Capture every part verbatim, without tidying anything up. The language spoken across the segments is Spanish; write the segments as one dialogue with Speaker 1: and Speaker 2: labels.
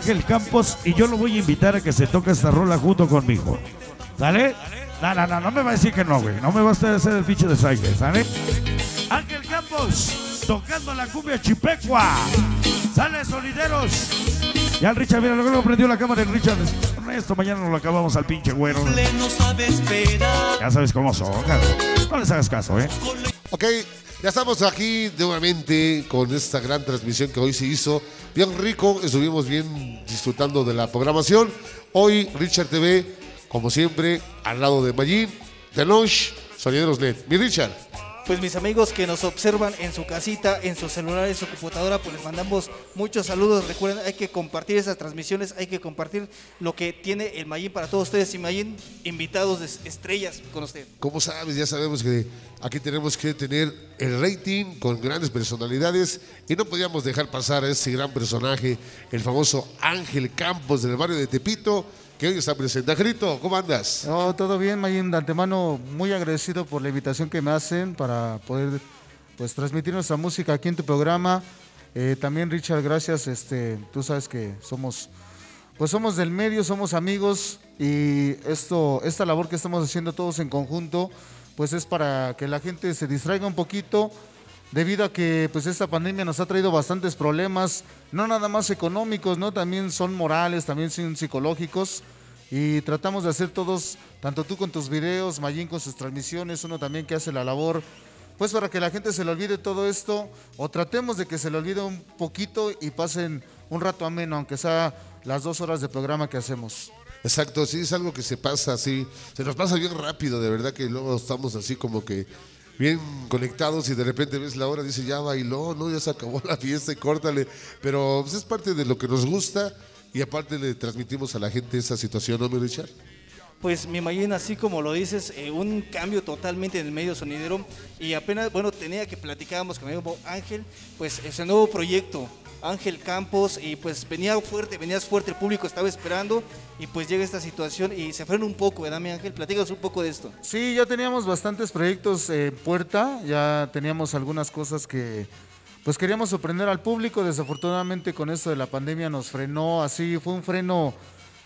Speaker 1: Ángel Campos y yo lo voy a invitar a que se toque esta rola junto conmigo. ¿Sale? No, no, no, no me va a decir que no, güey. No me va a hacer el pinche de Saige, ¿sale? Ángel Campos tocando la cumbia chipecua. Sale, sonideros. Ya el Richard, mira, luego prendió la cámara el Richard. Esto mañana nos lo acabamos al pinche güero. Ya sabes cómo son, cara. No les hagas caso, ¿eh?
Speaker 2: Ok, ya estamos aquí nuevamente con esta gran transmisión que hoy se hizo. Bien rico, estuvimos bien disfrutando de la programación. Hoy Richard T V, como siempre, al lado de Mayín, de Nosh, Sonideros L E D. Mi Richard.
Speaker 3: Pues mis amigos que nos observan en su casita, en su celular, en su computadora, pues les mandamos muchos saludos. Recuerden, hay que compartir esas transmisiones, hay que compartir lo que tiene el Mayín para todos ustedes. Y Mayín, invitados de estrellas con usted.
Speaker 2: Como sabes, ya sabemos que aquí tenemos que tener el rating con grandes personalidades y no podíamos dejar pasar a ese gran personaje, el famoso Ángel Campos del barrio de Tepito, que hoy está presente. Angelito, ¿cómo andas?
Speaker 4: No, todo bien, Mayín. De antemano, muy agradecido por la invitación que me hacen para poder pues transmitir nuestra música aquí en tu programa. Eh, también, Richard, gracias. Este, tú sabes que somos, pues somos del medio, somos amigos y esto, esta labor que estamos haciendo todos en conjunto, pues es para que la gente se distraiga un poquito. Debido a que pues esta pandemia nos ha traído bastantes problemas, no nada más económicos, ¿no? También son morales, también son psicológicos. Y tratamos de hacer todos, tanto tú con tus videos, Mayín con sus transmisiones, uno también que hace la labor, pues para que la gente se le olvide todo esto, o tratemos de que se le olvide un poquito y pasen un rato ameno, aunque sea las dos horas de programa que hacemos.
Speaker 2: Exacto, sí, es algo que se pasa así, se nos pasa bien rápido, de verdad que luego estamos así como que bien conectados y de repente ves la hora y dice ya bailó, no, ya se acabó la fiesta y córtale, pero pues, es parte de lo que nos gusta y aparte le transmitimos a la gente esa situación, ¿no, mi Richard?
Speaker 3: Pues mi Mayín, así como lo dices, eh, un cambio totalmente en el medio sonidero y apenas, bueno, tenía que platicábamos con mi amigo Ángel, pues ese nuevo proyecto, Ángel Campos, y pues venía fuerte, venías fuerte, el público estaba esperando y pues llega esta situación y se frena un poco, ¿verdad, mi Ángel? Platícanos un poco de esto.
Speaker 4: Sí, ya teníamos bastantes proyectos en puerta, ya teníamos algunas cosas que pues queríamos sorprender al público. Desafortunadamente con esto de la pandemia nos frenó, así fue un freno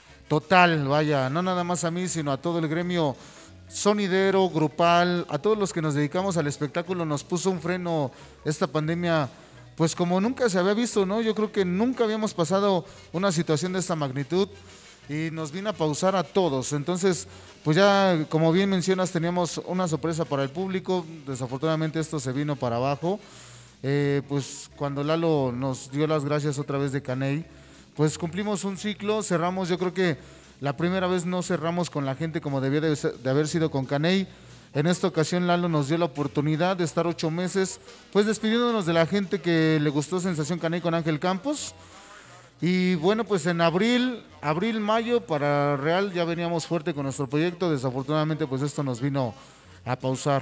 Speaker 4: total, vaya, no nada más a mí, sino a todo el gremio sonidero, grupal, a todos los que nos dedicamos al espectáculo nos puso un freno esta pandemia. Pues como nunca se había visto, ¿no? Yo creo que nunca habíamos pasado una situación de esta magnitud y nos vino a pausar a todos. Entonces, pues ya, como bien mencionas, teníamos una sorpresa para el público. Desafortunadamente esto se vino para abajo. Eh, pues cuando Lalo nos dio las gracias otra vez de Caney, pues cumplimos un ciclo, cerramos, yo creo que la primera vez no cerramos con la gente como debía de, de haber sido con Caney. En esta ocasión Lalo nos dio la oportunidad de estar ocho meses, pues despidiéndonos de la gente que le gustó Sensación Caney con Ángel Campos. Y bueno, pues en abril, abril, mayo, para Real ya veníamos fuerte con nuestro proyecto. Desafortunadamente pues esto nos vino a pausar.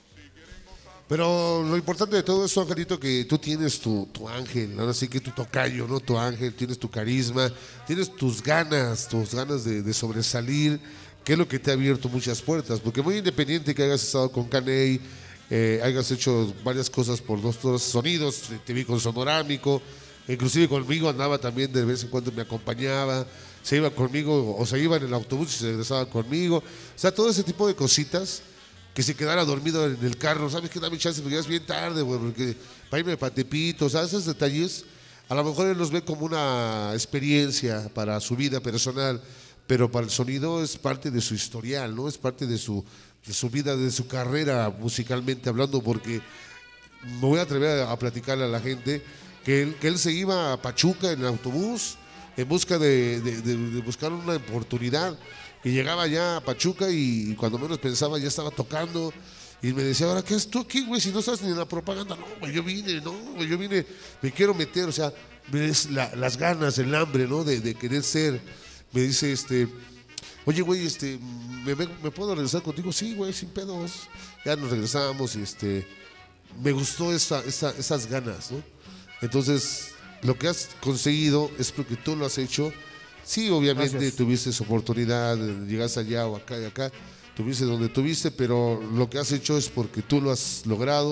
Speaker 2: Pero lo importante de todo esto, Angelito, que tú tienes tu, tu ángel, ahora sí que tu tocayo, ¿no? Tu ángel, tienes tu carisma, tienes tus ganas, tus ganas de, de sobresalir, que es lo que te ha abierto muchas puertas, porque muy independiente que hayas estado con Caney, eh, hayas hecho varias cosas por dos, dos sonidos, te vi con Sonorámico, inclusive conmigo andaba también, de vez en cuando me acompañaba, se iba conmigo o se iba en el autobús y se regresaba conmigo, o sea, todo ese tipo de cositas, que se quedara dormido en el carro, ¿sabes qué? Dame chance, porque ya es bien tarde, güey, porque para irme para Tepito, o sea, esos detalles, a lo mejor él los ve como una experiencia para su vida personal, pero para el sonido es parte de su historial, ¿no? Es parte de su, de su vida, de su carrera musicalmente hablando, porque me voy a atrever a, a platicarle a la gente que él, que él se iba a Pachuca en el autobús en busca de, de, de, de buscar una oportunidad, y llegaba ya a Pachuca y cuando menos pensaba ya estaba tocando y me decía, ahora, ¿qué haces tú aquí, güey? Si no estás ni en la propaganda. No, güey, yo vine, no, güey, yo vine, me quiero meter, o sea, me des la, las ganas, el hambre, ¿no? De, de querer ser. Me dice, este, oye, güey, este, ¿me, me, ¿me puedo regresar contigo? Sí, güey, sin pedos. Ya nos regresamos y este, me gustó esa, esa, esas ganas, ¿no? Entonces, lo que has conseguido es porque tú lo has hecho. Sí, obviamente Gracias. Tuviste esa oportunidad, llegaste allá o acá y acá, tuviste donde tuviste, pero lo que has hecho es porque tú lo has logrado,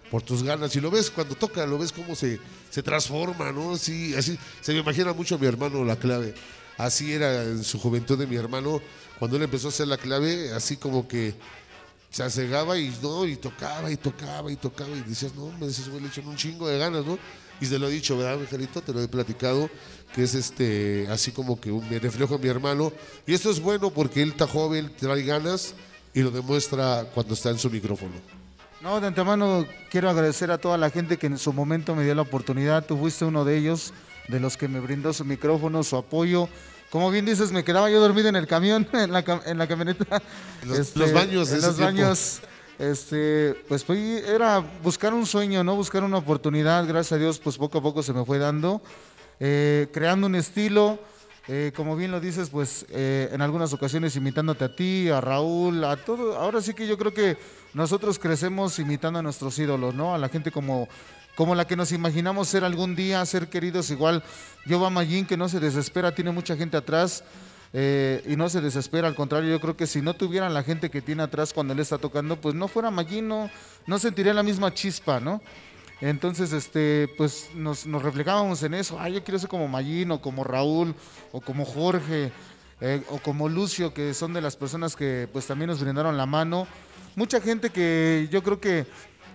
Speaker 2: por tus ganas. Y lo ves cuando toca, lo ves cómo se, se transforma, ¿no? Sí, así, se me imagina mucho a mi hermano La Clave. Así era en su juventud de mi hermano, cuando él empezó a hacer La Clave, así como que se asegaba y no, y tocaba y tocaba y tocaba y decías, no, me dices, güey, le echan un chingo de ganas, ¿no? Y te lo he dicho, ¿verdad, Angelito? Te lo he platicado, que es este, así como que un, me reflejo a mi hermano. Y esto es bueno porque él está joven, trae ganas y lo demuestra cuando está en su micrófono.
Speaker 4: No, de antemano quiero agradecer a toda la gente que en su momento me dio la oportunidad. Tú fuiste uno de ellos, de los que me brindó su micrófono, su apoyo. Como bien dices, me quedaba yo dormido en el camión, en la, en la camioneta.
Speaker 2: Los,
Speaker 4: este,
Speaker 2: los baños de
Speaker 4: En
Speaker 2: ese
Speaker 4: los
Speaker 2: tiempo.
Speaker 4: baños. Este, pues fue, era buscar un sueño, ¿no? Buscar una oportunidad. Gracias a Dios, pues poco a poco se me fue dando. Eh, creando un estilo, eh, como bien lo dices, pues eh, en algunas ocasiones imitándote a ti, a Raúl, a todo. Ahora sí que yo creo que nosotros crecemos imitando a nuestros ídolos, ¿no? A la gente como, como la que nos imaginamos ser algún día, ser queridos. Igual yo va Mayín, que no se desespera, tiene mucha gente atrás. Eh, y no se desespera, al contrario, yo creo que si no tuvieran la gente que tiene atrás cuando él está tocando, pues no fuera Mayín, no, no sentiría la misma chispa, ¿no? Entonces, este, pues nos, nos reflejábamos en eso. Ah, yo quiero ser como Mayín, o como Raúl, o como Jorge, eh, o como Lucio, que son de las personas que pues también nos brindaron la mano. Mucha gente que yo creo que,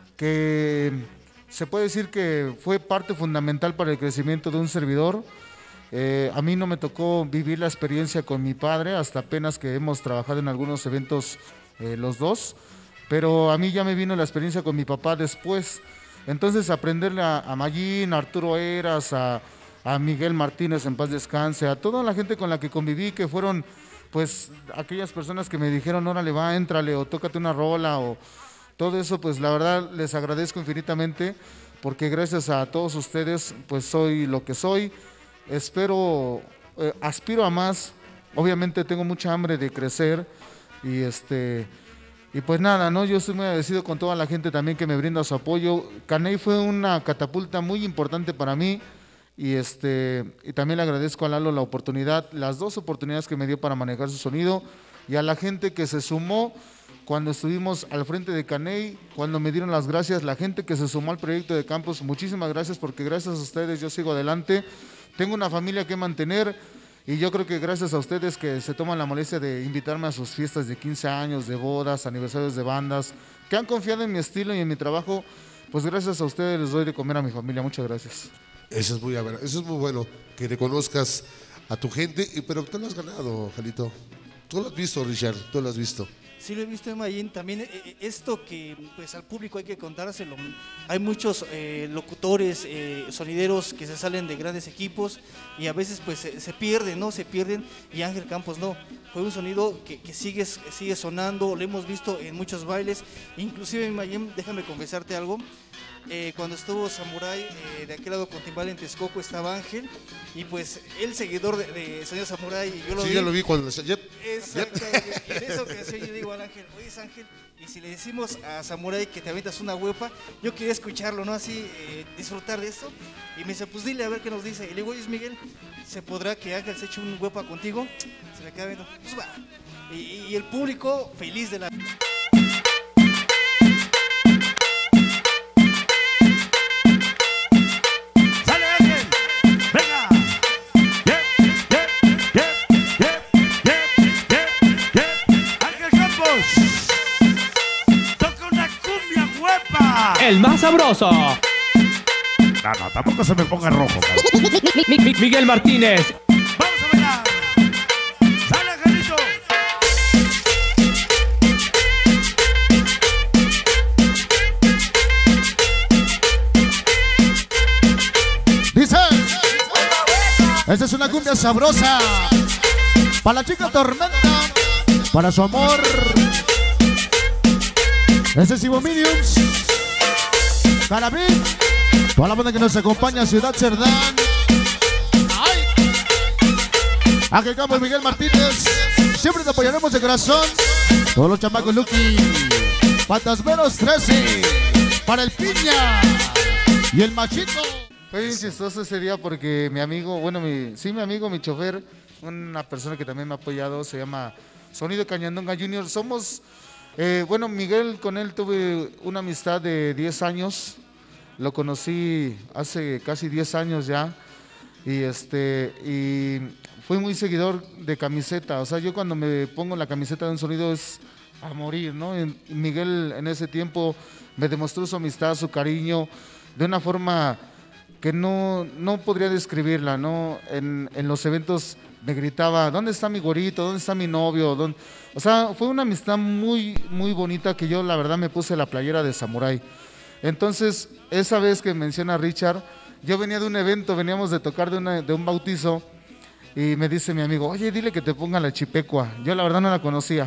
Speaker 4: que se puede decir que fue parte fundamental para el crecimiento de un servidor. Eh, a mí no me tocó vivir la experiencia con mi padre, hasta apenas que hemos trabajado en algunos eventos eh, los dos, pero a mí ya me vino la experiencia con mi papá después. Entonces aprenderle a, a Mayín, a Arturo Eras, a, a Miguel Martínez, en paz descanse, a toda la gente con la que conviví, que fueron pues aquellas personas que me dijeron, órale va, éntrale, o tócate una rola, o todo eso, pues la verdad les agradezco infinitamente, porque gracias a todos ustedes pues soy lo que soy. Espero, eh, aspiro a más. Obviamente tengo mucha hambre de crecer y este y pues nada, no, yo estoy muy agradecido con toda la gente también que me brinda su apoyo. Caney fue una catapulta muy importante para mí y este y también le agradezco a Lalo la oportunidad, las dos oportunidades que me dio para manejar su sonido, y a la gente que se sumó cuando estuvimos al frente de Caney, cuando me dieron las gracias, la gente que se sumó al proyecto de Campos, muchísimas gracias, porque gracias a ustedes yo sigo adelante. Tengo una familia que mantener y yo creo que gracias a ustedes que se toman la molestia de invitarme a sus fiestas de quince años, de bodas, aniversarios de bandas, que han confiado en mi estilo y en mi trabajo, pues gracias a ustedes les doy de comer a mi familia. Muchas gracias.
Speaker 2: Eso es muy, eso es muy bueno, que reconozcas a tu gente, y, pero tú lo has ganado, Jalito. Tú lo has visto, Richard, tú lo has visto.
Speaker 3: Sí, lo he visto en Mayín. También eh, esto que pues al público hay que contárselo. Hay muchos eh, locutores, eh, sonideros que se salen de grandes equipos y a veces pues se, se pierden, ¿no? Se pierden, y Ángel Campos no. Fue un sonido que, que sigue, sigue sonando, lo hemos visto en muchos bailes. Inclusive en Mayín, déjame confesarte algo. Eh, cuando estuvo Samurai, eh, de aquel lado con Timbal en Texcoco estaba Ángel, y pues el seguidor de, de Sonido Samurai, y yo lo
Speaker 2: sí,
Speaker 3: vi.
Speaker 2: ya lo vi cuando... Ya,
Speaker 3: Exactamente. Y en esa ocasión yo digo al Ángel, oye Ángel, y si le decimos a Samurai que te aventas una huepa, yo quería escucharlo, ¿no? Así, eh, disfrutar de esto. Y me dice, pues dile a ver qué nos dice. Y le digo, oye Miguel, ¿se podrá que Ángel se eche un huepa contigo? Se le queda viendo, pues va. Y, y el público feliz de la...
Speaker 5: El más sabroso.
Speaker 1: No, no, tampoco se me ponga rojo.
Speaker 5: Mi, mi, Miguel Martínez.
Speaker 1: Vamos a bailar. Sale, Angelito.
Speaker 6: Dice, esta es una cumbia sabrosa para la chica Tormenta, para su amor. Ese es Ivo Mediums, Carabín, toda la banda que nos acompaña, Ciudad Cerdán. Ángel Campos, Miguel Martínez, siempre te apoyaremos de corazón. Todos los chamacos Lucky, Fantasmeros trece, para el Piña y el Machito.
Speaker 4: Fue bien chistoso ese día porque mi amigo, bueno, mi, sí, mi amigo, mi chofer, una persona que también me ha apoyado, se llama Sonido Cañandonga Junior. Somos Eh, bueno, Miguel, con él tuve una amistad de diez años. Lo conocí hace casi diez años ya. Y este y fui muy seguidor de camiseta. O sea, yo cuando me pongo la camiseta de un sonido es a morir, ¿no? Y Miguel en ese tiempo me demostró su amistad, su cariño, de una forma que no, no podría describirla, ¿no? En, en los eventos me gritaba, ¿dónde está mi gorito? ¿Dónde está mi novio? ¿Dónde? O sea, fue una amistad muy, muy bonita que yo la verdad me puse la playera de samurái. Entonces, esa vez que menciona Richard, yo venía de un evento, veníamos de tocar de, una, de un bautizo y me dice mi amigo, oye, dile que te ponga la chipecua. Yo la verdad no la conocía.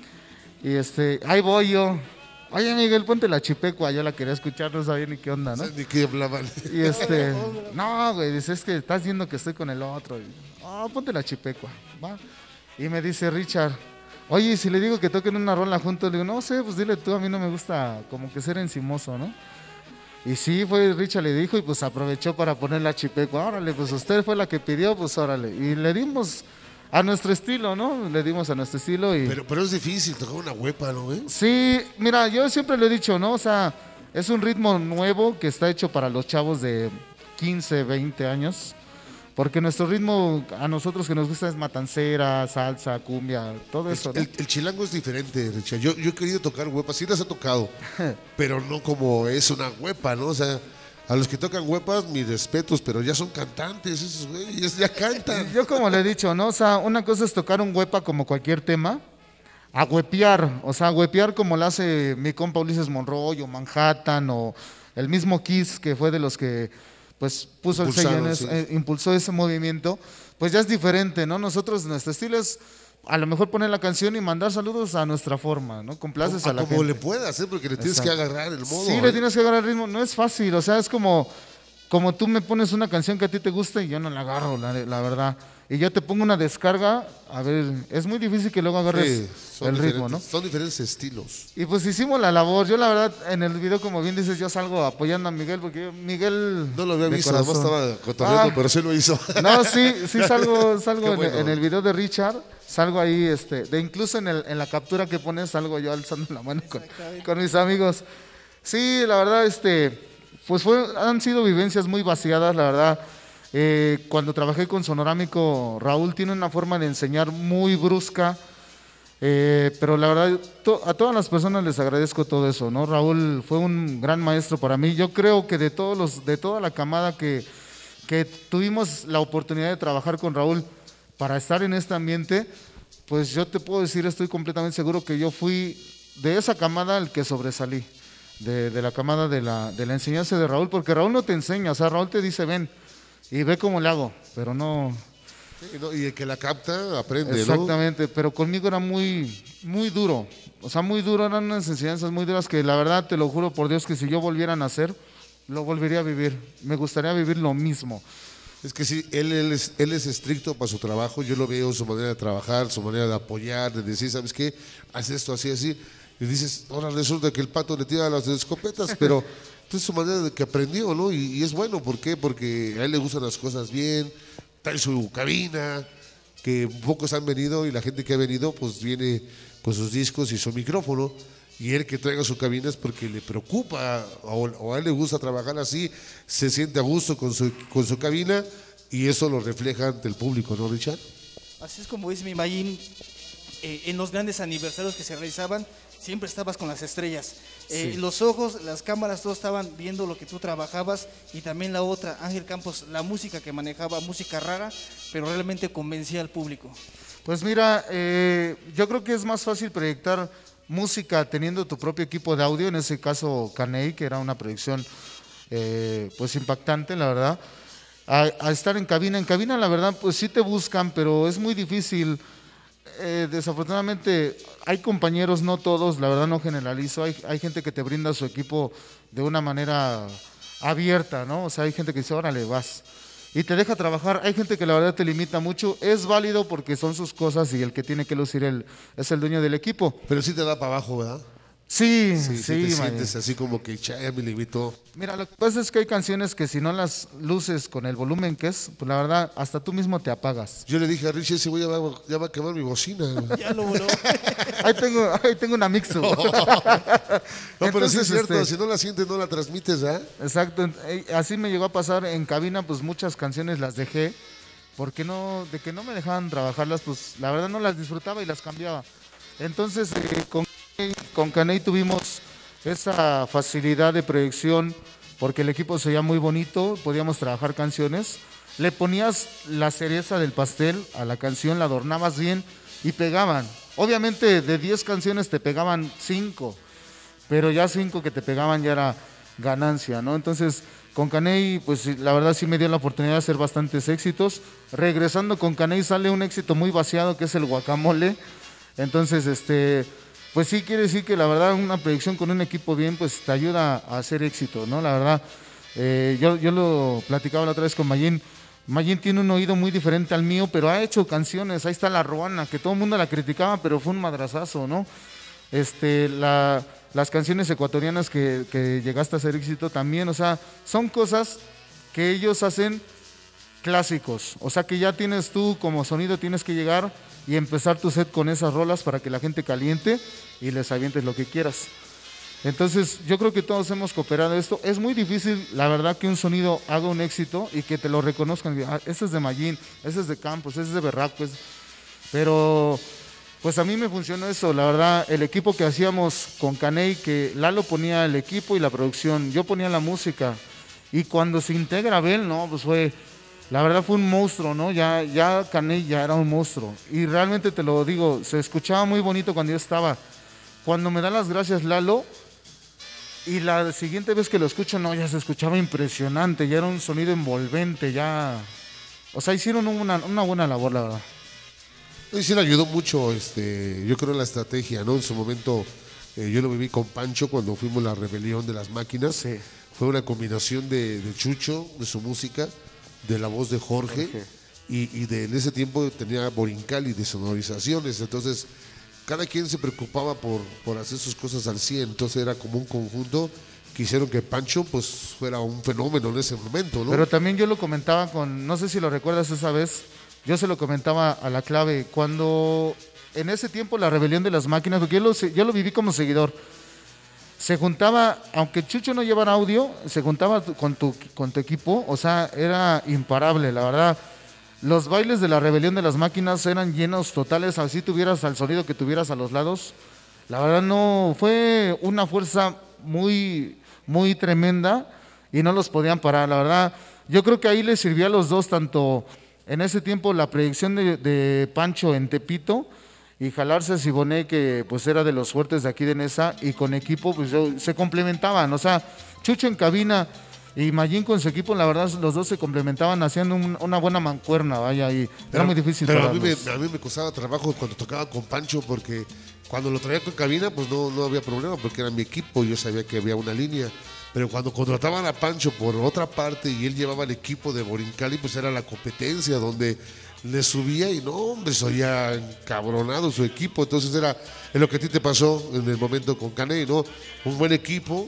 Speaker 4: Y este, ahí voy yo. Oye, Miguel, ponte la chipecua. Yo la quería escuchar, no sabía ni qué onda, ¿no?
Speaker 2: Ni qué hablaban.
Speaker 4: Y este, no, güey, dice, es que estás viendo que estoy con el otro. Ah, oh, ponte la chipecua, va. Y me dice Richard, oye, si le digo que toquen una rola juntos, le digo, no sé, pues dile tú, a mí no me gusta como que ser encimoso, ¿no? Y sí, fue Richard, le dijo, y pues aprovechó para poner la chipecua. Órale, pues usted fue la que pidió, pues órale. Y le dimos a nuestro estilo, ¿no? Le dimos a nuestro estilo y...
Speaker 2: Pero, pero es difícil tocar una huepa, ¿no, güey?
Speaker 4: Sí, mira, yo siempre lo he dicho, ¿no? O sea, es un ritmo nuevo que está hecho para los chavos de quince, veinte años. Porque nuestro ritmo, a nosotros que nos gusta es matancera, salsa, cumbia, todo eso, ¿no?
Speaker 2: El, el chilango es diferente, Richard. Yo, yo he querido tocar huepas, sí las he tocado, pero no como es una huepa, ¿no? O sea, a los que tocan huepas, mis respetos, pero ya son cantantes, esos güeyes ya cantan.
Speaker 4: Yo como le he dicho, ¿no? O sea, una cosa es tocar un huepa como cualquier tema, a huepear, o sea, huepear como lo hace mi compa Ulises Monroy o Manhattan o el mismo Kiss, que fue de los que pues puso el sello en eso, sí. eh, impulsó ese movimiento, pues ya es diferente, ¿no? Nosotros, nuestro estilo es a lo mejor poner la canción y mandar saludos a nuestra forma, ¿no? Complaces
Speaker 2: a,
Speaker 4: a la
Speaker 2: como
Speaker 4: gente.
Speaker 2: le puedas, ¿eh? Porque le tienes Exacto. que agarrar el modo.
Speaker 4: Sí,
Speaker 2: ¿eh?
Speaker 4: le tienes que agarrar el ritmo, no es fácil, o sea, es como, como tú me pones una canción que a ti te gusta y yo no la agarro, la, la verdad. Y yo te pongo una descarga, a ver, es muy difícil que luego agarres sí, el ritmo, ¿no?
Speaker 2: Son diferentes estilos.
Speaker 4: Y pues hicimos la labor. Yo la verdad, en el video, como bien dices, yo salgo apoyando a Miguel, porque Miguel...
Speaker 2: No lo había visto, corazón. Además estaba cotorreando, ah, pero sí lo hizo.
Speaker 4: No, sí, sí salgo, salgo en, bueno. en el video de Richard, salgo ahí, este, de incluso en, el, en la captura que pones, salgo yo alzando la mano con, con mis amigos. Sí, la verdad, este, pues fue, han sido vivencias muy vaciadas, la verdad. Eh, cuando trabajé con Sonorámico, Raúl tiene una forma de enseñar muy brusca, eh, pero la verdad to, a todas las personas les agradezco todo eso, ¿no? Raúl fue un gran maestro para mí. Yo creo que de todos los, de toda la camada que, que tuvimos la oportunidad de trabajar con Raúl para estar en este ambiente, pues yo te puedo decir, estoy completamente seguro que yo fui de esa camada el que sobresalí, de, de la camada de la, de la enseñanza de Raúl, porque Raúl no te enseña, o sea, Raúl te dice, ven, y ve cómo le hago, pero no...
Speaker 2: Sí, no, y el que la capta aprende,
Speaker 4: Exactamente,
Speaker 2: ¿no?
Speaker 4: Pero conmigo era muy, muy duro, o sea, muy duro, eran unas enseñanzas muy duras que la verdad te lo juro por Dios que si yo volviera a nacer, lo volvería a vivir, me gustaría vivir lo mismo.
Speaker 2: Es que sí, él, él, es, él es estricto para su trabajo, yo lo veo, su manera de trabajar, su manera de apoyar, de decir, ¿sabes qué? Haz esto, así, así, y dices, ahora resulta que el pato le tira las escopetas, pero... Es su manera de que aprendió, ¿no? Y, y es bueno, ¿por qué? Porque a él le gustan las cosas bien, trae su cabina, que pocos han venido y la gente que ha venido pues viene con sus discos y su micrófono, y él que traiga su cabina es porque le preocupa o, o a él le gusta trabajar así, se siente a gusto con su, con su cabina y eso lo refleja ante el público, ¿no, Richard?
Speaker 3: Así es como es mi Mayín, eh, en los grandes aniversarios que se realizaban, siempre estabas con las estrellas. Eh, sí. Los ojos, las cámaras, todos estaban viendo lo que tú trabajabas y también la otra, Ángel Campos, la música que manejaba, música rara, pero realmente convencía al público.
Speaker 4: Pues mira, eh, yo creo que es más fácil proyectar música teniendo tu propio equipo de audio, en ese caso Caney, que era una proyección eh, pues impactante, la verdad, a, a estar en cabina. En cabina, la verdad, pues sí te buscan, pero es muy difícil. Eh, desafortunadamente hay compañeros, no todos, la verdad no generalizo, hay, hay gente que te brinda su equipo de una manera abierta, ¿no? O sea, hay gente que dice, órale, vas, y te deja trabajar. Hay gente que la verdad te limita mucho, es válido porque son sus cosas y el que tiene que lucir el, es el dueño del equipo.
Speaker 2: Pero sí te da para abajo, ¿verdad?
Speaker 4: Sí,
Speaker 2: Sí,
Speaker 4: sí,
Speaker 2: sí te
Speaker 4: Mayín.
Speaker 2: sientes así como que "Cha, ya me limitó".
Speaker 4: Mira, lo que pasa es que hay canciones que si no las luces con el volumen que es, pues la verdad, hasta tú mismo te apagas.
Speaker 2: Yo le dije a Richie, ese güey ya va, ya va a quemar mi bocina.
Speaker 3: Ya lo voló.
Speaker 4: Ahí tengo, ahí tengo una mixu.
Speaker 2: No, pero sí
Speaker 4: Entonces,
Speaker 2: es cierto,
Speaker 4: este,
Speaker 2: si no la sientes, no la transmites, ¿ah?
Speaker 4: Exacto, eh, así me llegó a pasar en cabina, pues muchas canciones las dejé, porque no, de que no me dejaban trabajarlas, pues la verdad no las disfrutaba y las cambiaba. Entonces eh, con, con Caney tuvimos esa facilidad de proyección, porque el equipo se veía muy bonito, podíamos trabajar canciones, le ponías la cereza del pastel a la canción, la adornabas bien y pegaban. Obviamente de diez canciones te pegaban cinco, pero ya cinco que te pegaban ya era ganancia, ¿no? Entonces, con Caney, pues la verdad sí me dio la oportunidad de hacer bastantes éxitos. Regresando con Caney sale un éxito muy vaciado que es el Guacamole. Entonces, este, pues sí quiere decir que la verdad una proyección con un equipo bien, pues te ayuda a hacer éxito, ¿no? La verdad, eh, yo, yo lo platicaba la otra vez con Mayín. Mayín tiene un oído muy diferente al mío, pero ha hecho canciones. Ahí está La Ruana, que todo el mundo la criticaba, pero fue un madrazazo, ¿no? Este, la, las canciones ecuatorianas que, que llegaste a hacer éxito también, o sea, son cosas que ellos hacen clásicos. O sea, que ya tienes tú como sonido, tienes que llegar y empezar tu set con esas rolas para que la gente caliente y les avientes lo que quieras. Entonces, yo creo que todos hemos cooperado esto. Es muy difícil, la verdad, que un sonido haga un éxito y que te lo reconozcan. Ah, este es de Mayín, este es de Campos, este es de Berraco. es- Pero, pues a mí me funcionó eso. La verdad, el equipo que hacíamos con Caney, que Lalo ponía el equipo y la producción, yo ponía la música. Y cuando se integra Abel, no, pues fue, la verdad fue un monstruo, ¿no? Ya, ya Caney ya era un monstruo. Y realmente te lo digo, se escuchaba muy bonito cuando yo estaba. Cuando me da las gracias Lalo, y la siguiente vez que lo escucho, no, ya se escuchaba impresionante, ya era un sonido envolvente, ya... O sea, hicieron una, una buena labor, la verdad.
Speaker 2: Y sí le ayudó mucho, este, yo creo, la estrategia, ¿no? En su momento, eh, yo lo viví con Pancho cuando fuimos la rebelión de las máquinas.
Speaker 4: Sí.
Speaker 2: Fue una combinación de, de Chucho, de su música, de la voz de Jorge,
Speaker 4: Jorge.
Speaker 2: y, y de, en ese tiempo tenía Borincali de sonorizaciones. Entonces, cada quien se preocupaba por, por hacer sus cosas al cien. Entonces, era como un conjunto que hicieron que Pancho pues fuera un fenómeno en ese momento, ¿no?
Speaker 4: Pero también yo lo comentaba con, no sé si lo recuerdas esa vez, yo se lo comentaba a la clave, cuando en ese tiempo la rebelión de las máquinas, porque yo lo, se- yo lo viví como seguidor, se juntaba, aunque Chucho no llevara audio, se juntaba tu- con tu, con tu equipo, o sea, era imparable, la verdad. Los bailes de la rebelión de las máquinas eran llenos totales, así tuvieras al sonido que tuvieras a los lados. La verdad no, fue una fuerza muy, muy tremenda y no los podían parar. La verdad, yo creo que ahí les sirvió a los dos, tanto en ese tiempo la predicción de, de Pancho en Tepito y jalarse a Siboney, que pues era de los fuertes de aquí de Nesa, y con equipo pues yo- se complementaban. O sea, Chucho en cabina y Mayín con su equipo, la verdad los dos se complementaban, haciendo un- una buena mancuerna, vaya, y era muy difícil
Speaker 2: Pero a mí,
Speaker 4: pararlos.
Speaker 2: me, a mí me costaba trabajo cuando tocaba con Pancho, porque cuando lo traía con cabina, pues no, no había problema, porque era mi equipo, yo sabía que había una línea. Pero cuando contrataban a Pancho por otra parte y él llevaba el equipo de Borincali, pues era la competencia donde le subía y no, hombre, soía encabronado su equipo. Entonces era es lo que a ti te pasó en el momento con Caney, ¿no? Un buen equipo,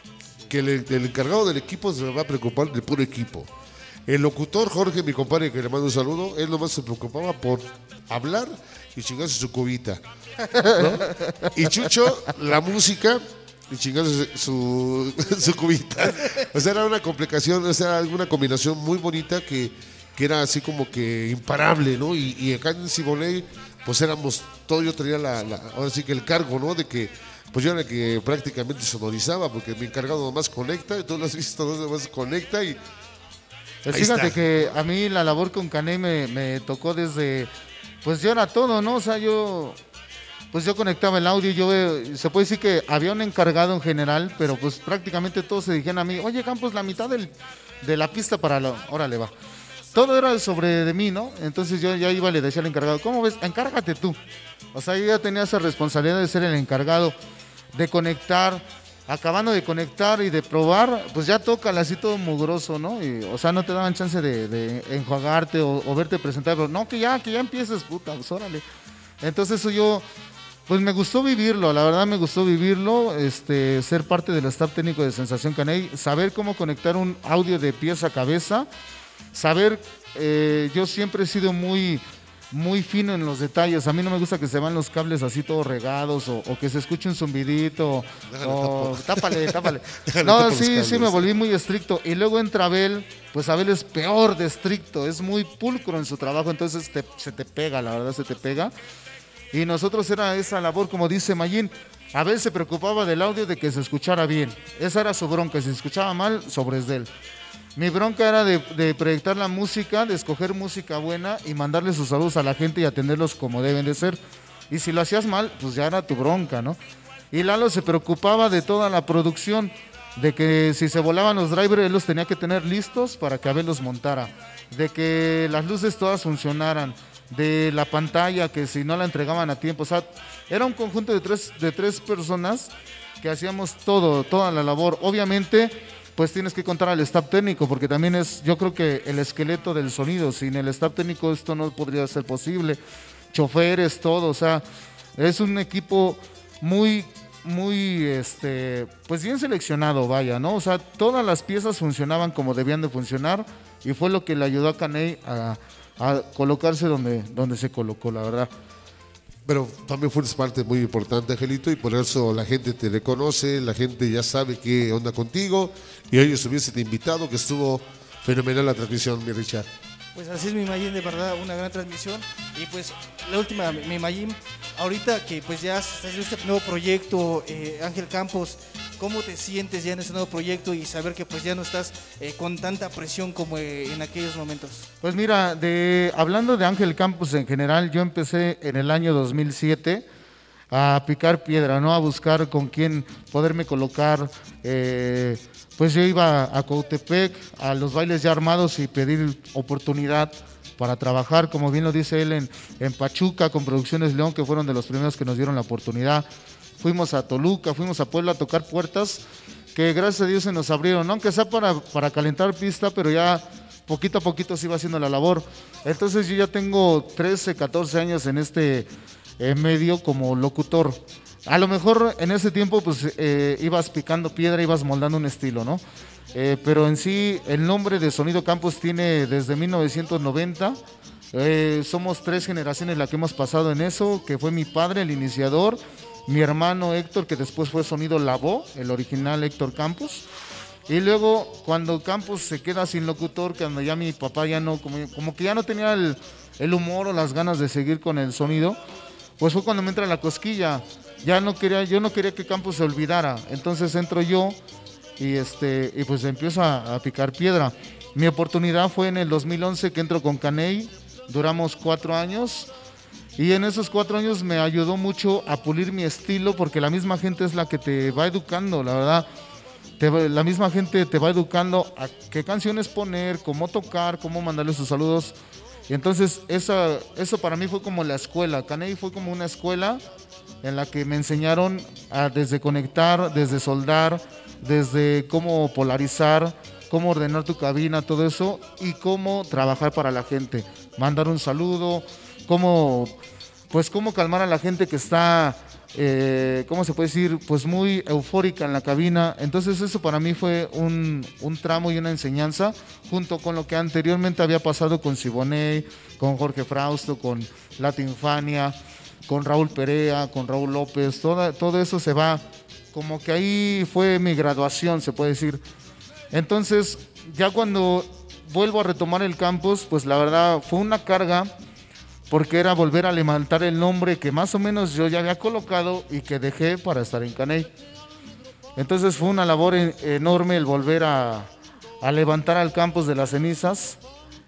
Speaker 2: que el, el encargado del equipo se va a preocupar del puro equipo. El locutor Jorge, mi compadre, que le mando un saludo, él nomás se preocupaba por hablar y chingarse su cubita, ¿no? Y Chucho, la música y chingarse su, su cubita. O sea, era una complicación, o sea, era una combinación muy bonita que, que era así como que imparable, ¿no? Y, y acá en Siboney, pues éramos, todo yo tenía la, la- ahora sí que el cargo, ¿no? De que, pues yo era el que prácticamente sonorizaba, porque mi encargado nomás conecta, y tú lo has visto, nomás conecta y...
Speaker 4: Pues
Speaker 2: Ahí
Speaker 4: fíjate
Speaker 2: está.
Speaker 4: que a mí la labor con Caney me, me tocó desde, pues yo era todo, ¿no? O sea, yo, pues yo conectaba el audio, yo veo- se puede decir que había un encargado en general, pero pues prácticamente todos se dijeron a mí, oye Campos, la mitad del, de la pista para lo, órale va. Todo era sobre de mí, ¿no? Entonces yo ya iba y le decía al encargado, ¿cómo ves? Encárgate tú. O sea, yo ya tenía esa responsabilidad de ser el encargado, de conectar, acabando de conectar y de probar, pues ya tócala así todo mugroso, ¿no? Y, o sea, no te daban chance de, de enjuagarte o, o verte presentar, pero no, que ya, que ya empieces, puta, pues órale. Entonces eso yo, Pues me gustó vivirlo, la verdad me gustó vivirlo, este, ser parte del staff técnico de Sensación Caney, saber cómo conectar un audio de pieza a cabeza, saber, eh, yo siempre he sido muy, muy fino en los detalles, a mí no me gusta que se van los cables así todos regados o, o que se escuche un zumbidito,
Speaker 2: Déjale,
Speaker 4: o
Speaker 2: tapo.
Speaker 4: tápale, tápale.
Speaker 2: Déjale,
Speaker 4: No,
Speaker 2: tapo los
Speaker 4: sí, sí
Speaker 2: cables.
Speaker 4: me volví muy estricto y luego entra Abel, pues Abel es peor de estricto, es muy pulcro en su trabajo, entonces te- se te pega, la verdad se te pega. Y nosotros era esa labor, como dice Mayín, Abel se preocupaba del audio de que se escuchara bien. Esa era su bronca, si se escuchaba mal, sobres de él. Mi bronca era de, de proyectar la música, de escoger música buena y mandarle sus saludos a la gente y atenderlos como deben de ser. Y si lo hacías mal, pues ya era tu bronca, ¿no? Y Lalo se preocupaba de toda la producción, de que si se volaban los drivers, él los tenía que tener listos para que Abel los montara, de que las luces todas funcionaran, de la pantalla, que si no la entregaban a tiempo, o sea, era un conjunto de tres, de tres personas que hacíamos todo, toda la labor. Obviamente, pues tienes que contar al staff técnico, porque también es, yo creo que el esqueleto del sonido, sin el staff técnico esto no podría ser posible. Choferes, todo, o sea, es un equipo muy, muy, este, pues bien seleccionado, vaya, ¿no? O sea, todas las piezas funcionaban como debían de funcionar y fue lo que le ayudó a Caney a a colocarse donde, donde se colocó, la verdad.
Speaker 2: Pero también fuiste parte muy importante, Angelito, y por eso la gente te reconoce, la gente ya sabe qué onda contigo, y hoy estuviese invitado, que estuvo fenomenal la transmisión, mi Richard.
Speaker 3: Pues así es, mi Mayín, de verdad, una gran transmisión. Y pues la última, mi Mayín, ahorita que pues ya estás en este nuevo proyecto, eh, Ángel Campos, ¿cómo te sientes ya en este nuevo proyecto y saber que pues ya no estás eh, con tanta presión como eh, en aquellos momentos?
Speaker 4: Pues mira, de, hablando de Ángel Campos en general, yo empecé en el año dos mil siete a picar piedra, ¿no? A buscar con quién poderme colocar. eh, pues yo iba a Cautepec, a los bailes ya armados y pedir oportunidad para trabajar, como bien lo dice él, en, en Pachuca con Producciones León, que fueron de los primeros que nos dieron la oportunidad. Fuimos a Toluca, fuimos a Puebla a tocar puertas que gracias a Dios se nos abrieron, ¿no? Aunque sea para, para calentar pista, pero ya poquito a poquito se iba haciendo la labor. Entonces yo ya tengo trece, catorce años en este eh, medio como locutor. A lo mejor en ese tiempo pues eh, ibas picando piedra, ibas moldando un estilo, ¿no? Eh, pero en sí el nombre de Sonido Campos tiene desde mil novecientos noventa. Eh, somos tres generaciones las que hemos pasado en eso, que fue mi padre, el iniciador, mi hermano Héctor, que después fue Sonido Labo, el original Héctor Campos. Y luego cuando Campos se queda sin locutor, cuando ya mi papá ya no, como, como que ya no tenía el, el humor o las ganas de seguir con el sonido, pues fue cuando me entra la cosquilla. Ya no quería, yo no quería que Campos se olvidara, entonces entro yo y este y pues empiezo a, a picar piedra. Mi oportunidad fue en el dos mil once que entro con Caney, duramos cuatro años y en esos cuatro años me ayudó mucho a pulir mi estilo, porque la misma gente es la que te va educando, la verdad. Te, la misma gente te va educando a qué canciones poner, cómo tocar, cómo mandarle sus saludos. Y entonces esa, eso para mí fue como la escuela. Caney fue como una escuela en la que me enseñaron a desde conectar, desde soldar, desde cómo polarizar, cómo ordenar tu cabina, todo eso, y cómo trabajar para la gente, mandar un saludo, cómo, pues cómo calmar a la gente que está, eh, ¿cómo se puede decir? Pues muy eufórica en la cabina. Entonces eso para mí fue un, un tramo y una enseñanza, junto con lo que anteriormente había pasado con Siboney, con Jorge Frausto, con Latinfania, con Raúl Perea, con Raúl López, toda, todo eso se va, como que ahí fue mi graduación, se puede decir. Entonces, ya cuando vuelvo a retomar el campus, pues la verdad fue una carga, porque era volver a levantar el nombre que más o menos yo ya había colocado y que dejé para estar en Caney. Entonces fue una labor en, enorme el volver a, a levantar al campus de las cenizas.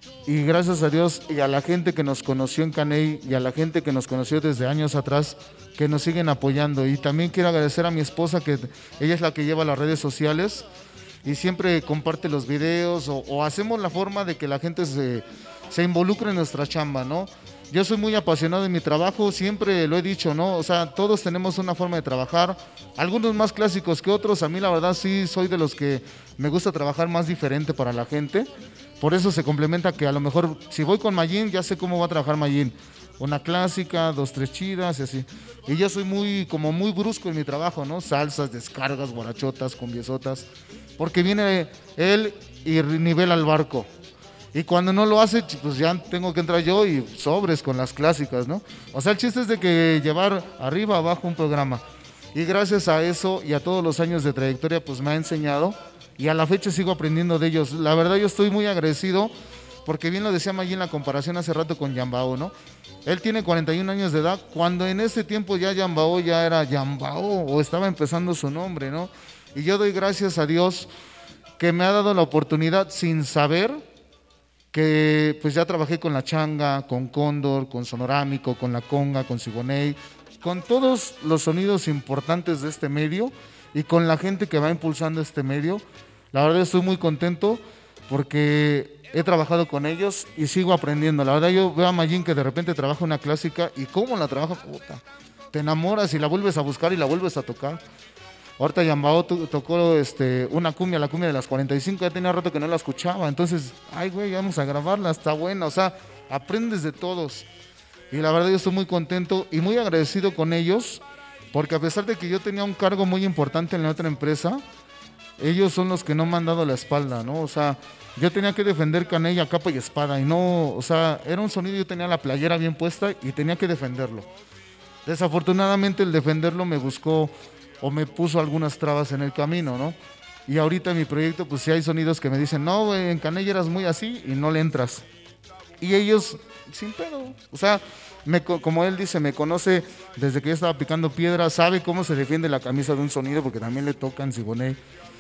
Speaker 4: Y gracias a Dios y a la gente que nos conoció en Caney y a la gente que nos conoció desde años atrás, que nos siguen apoyando. Y también quiero agradecer a mi esposa, que ella es la que lleva las redes sociales y siempre comparte los videos, o, o hacemos la forma de que la gente se, se involucre en nuestra chamba, ¿no? Yo soy muy apasionado en mi trabajo, siempre lo he dicho, ¿no? O sea, todos tenemos una forma de trabajar, algunos más clásicos que otros. A mí la verdad sí soy de los que me gusta trabajar más diferente para la gente. Por eso se complementa que a lo mejor si voy con Mayín, ya sé cómo va a trabajar Mayín. una clásica, dos, tres chidas y así. Y yo soy muy, como muy brusco en mi trabajo, ¿no? Salsas, descargas, guarachotas, cumbiesotas, porque viene él y nivela el barco. Y cuando no lo hace, pues ya tengo que entrar yo y sobres con las clásicas, ¿no? O sea, el chiste es de que llevar arriba, abajo un programa. Y gracias a eso y a todos los años de trayectoria, pues me ha enseñado y a la fecha sigo aprendiendo de ellos. La verdad yo estoy muy agradecido porque bien lo decía Maggi en la comparación hace rato con Yambao, ¿no? Él tiene cuarenta y un años de edad, cuando en ese tiempo ya Yambao ya era Yambao o estaba empezando su nombre, ¿no? Y yo doy gracias a Dios que me ha dado la oportunidad sin saber que pues ya trabajé con La Changa, con Cóndor, con Sonorámico, con La Conga, con Siboney, con todos los sonidos importantes de este medio y con la gente que va impulsando este medio. La verdad estoy muy contento porque he trabajado con ellos y sigo aprendiendo. La verdad yo veo a Mayín que de repente trabaja una clásica y cómo la trabaja, puta, te enamoras y la vuelves a buscar y la vuelves a tocar. Ahorita Yambao to tocó este, una cumbia, la cumbia de las cuarenta y cinco, ya tenía rato que no la escuchaba, entonces, ay güey, vamos a grabarla, está buena, o sea, aprendes de todos. Y la verdad yo estoy muy contento y muy agradecido con ellos, porque a pesar de que yo tenía un cargo muy importante en la otra empresa, ellos son los que no me han dado la espalda, ¿no? O sea, yo tenía que defender Canella capa y espada y no, o sea, era un sonido, yo tenía la playera bien puesta y tenía que defenderlo. Desafortunadamente el defenderlo me buscó o me puso algunas trabas en el camino, ¿no? Y ahorita en mi proyecto, pues sí hay sonidos que me dicen, no, güey, en Canella eras muy así y no le entras. Y ellos, sin pedo, o sea, me, como él dice, me conoce desde que yo estaba picando piedra, sabe cómo se defiende la camisa de un sonido, porque también le tocan Siboney,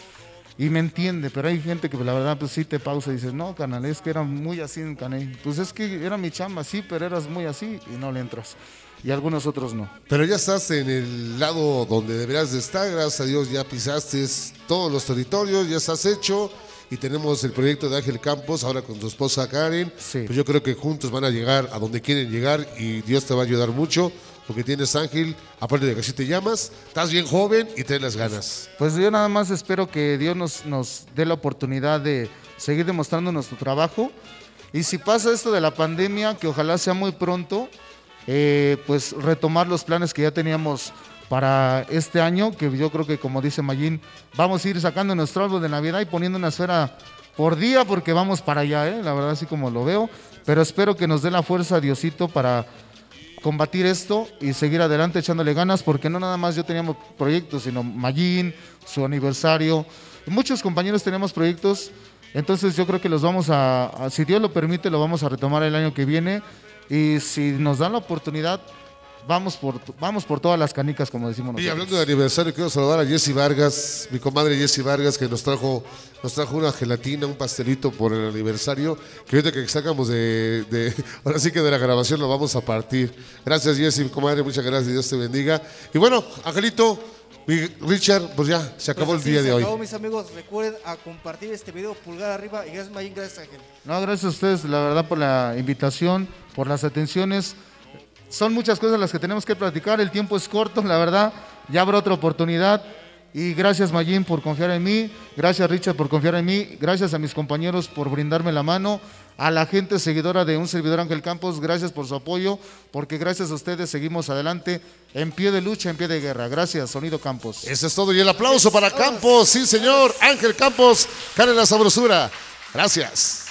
Speaker 4: y me entiende, pero hay gente que la verdad, pues sí te pausa y dices, no, carnal, es que era muy así en Canella. Pues es que era mi chamba, sí, pero eras muy así y no le entras. Y algunos otros no.
Speaker 2: Pero ya estás en el lado donde deberás de estar, gracias a Dios ya pisaste todos los territorios, ya estás hecho y tenemos el proyecto de Ángel Campos ahora con tu esposa Karen.
Speaker 4: Sí.
Speaker 2: Pues yo creo que juntos van a llegar a donde quieren llegar y Dios te va a ayudar mucho porque tienes Ángel, aparte de que así te llamas, estás bien joven y traes las ganas.
Speaker 4: Pues yo nada más espero que Dios nos, nos dé la oportunidad de seguir demostrando nuestro trabajo y si pasa esto de la pandemia, que ojalá sea muy pronto, Eh, pues retomar los planes que ya teníamos para este año, que yo creo que como dice Mayín, vamos a ir sacando nuestro árbol de Navidad y poniendo una esfera por día porque vamos para allá, ¿eh? La verdad así como lo veo, pero espero que nos dé la fuerza Diosito para combatir esto y seguir adelante echándole ganas, porque no nada más yo teníamos proyectos, sino Mayín, su aniversario, muchos compañeros tenemos proyectos, entonces yo creo que los vamos a, a, si Dios lo permite, lo vamos a retomar el año que viene. Y si nos dan la oportunidad, vamos por, vamos por todas las canicas, como decimos nosotros.
Speaker 2: Y hablando de aniversario, quiero saludar a Jessy Vargas, mi comadre Jessy Vargas, que nos trajo, nos trajo una gelatina, un pastelito por el aniversario, que ahorita que sacamos de, de, ahora sí que de la grabación lo vamos a partir. Gracias Jessy, mi comadre, muchas gracias, Dios te bendiga. Y bueno, Angelito, Richard, pues ya, se acabó
Speaker 3: pues
Speaker 2: el día
Speaker 3: se
Speaker 2: de hoy.
Speaker 3: acabó, mis amigos, recuerden a compartir este video, pulgar arriba, y gracias Mayín, gracias Ángel.
Speaker 4: No, gracias a ustedes, la verdad, por la invitación, por las atenciones. Son muchas cosas las que tenemos que platicar, el tiempo es corto, la verdad, ya habrá otra oportunidad. Y gracias Mayín por confiar en mí, gracias Richard por confiar en mí, gracias a mis compañeros por brindarme la mano, a la gente seguidora de un servidor Ángel Campos, gracias por su apoyo, porque gracias a ustedes seguimos adelante en pie de lucha, en pie de guerra. Gracias, Sonido Campos.
Speaker 2: Eso es todo y el aplauso para Campos, sí señor, Ángel Campos, Karen la sabrosura. Gracias.